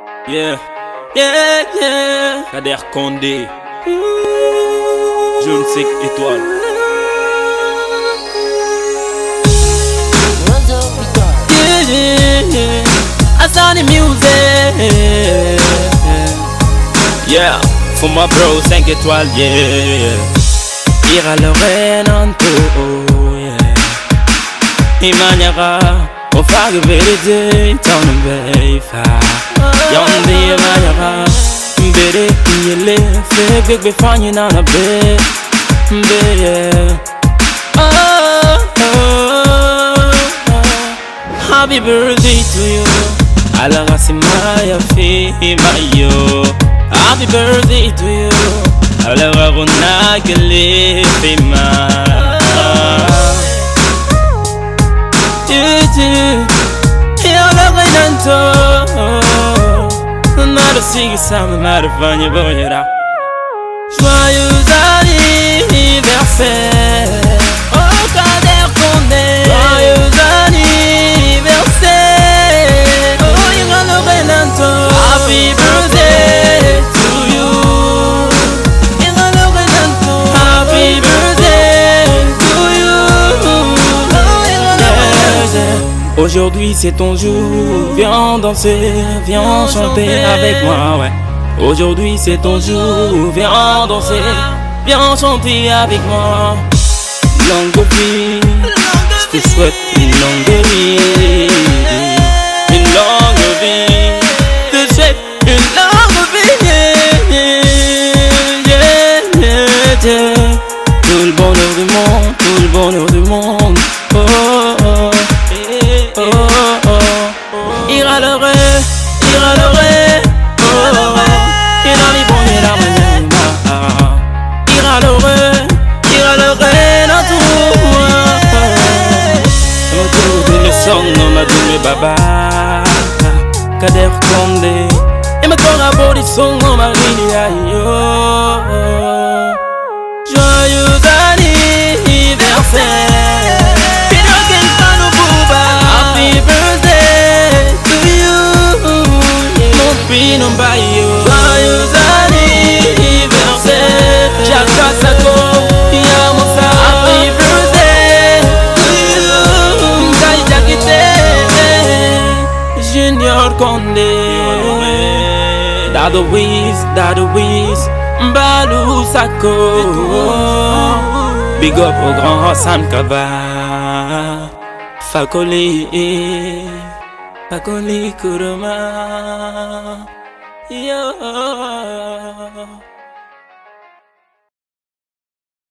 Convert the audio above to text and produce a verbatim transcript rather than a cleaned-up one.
Yeah, yeah, yeah. Kader Condé, Jeune Sec Étoile. Yeah, yeah, yeah. I saw the music. Yeah, for my bro cinq étoiles, yeah. Ira Lorenanto, yeah. Imanyara, o fag veride, town beifa. Yonde imanyara, bere yele, fe big be fanying on a bed, be. Oh, oh, oh. Happy birthday to you. Alaga simaya fi mayo. Happy birthday to you. Alaga guna kele fi ma. Titi, alaga nanto. Nada sigue sama nada fanya boyera. Joyeux anniversaire. Oh Kader Condé. Joyeux anniversaire. Happy birthday to you. Happy birthday to you. Aujourd'hui c'est ton jour. Viens danser, viens chanter avec moi, ouais. Aujourd'hui c'est ton jour. Viens danser, viens chanter avec moi. Longue vie, je te souhaite une longue vie. Une longue vie, te souhaite une longue vie, yeah, yeah, yeah, yeah. Tout le bonheur du monde, tout le bonheur du monde. Oh, oh, oh, oh, oh. Ira l'heureux, ira l'heureux. Oh, oh, oh. Ira les bons et la manière. Ira l'heureux, ira l'heureux dans tout. Oh, le son, on m'a dit mes baba. Kader Condé, et ma corps à bord du son, on m'a dit aïe. Joyeux anniversaire. Happy birthday to you. Mon pino bayo. Joyeux anniversaire. Jacques Sako, Yamosa. Happy birthday to you. Kai Jakite, Junior Condé. Dado Wiz, Dado Wiz, Mbalou Sako. Big up au grand Sam Kaba. Fakoli, Fakoli Kuruma. Yo.